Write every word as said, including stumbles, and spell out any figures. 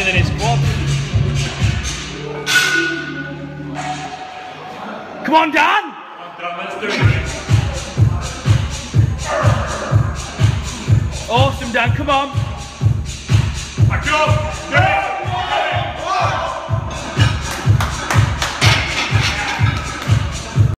bigger than his quad. Come on, Dan! Dan, let's do it. Awesome, Dan, come on. I go!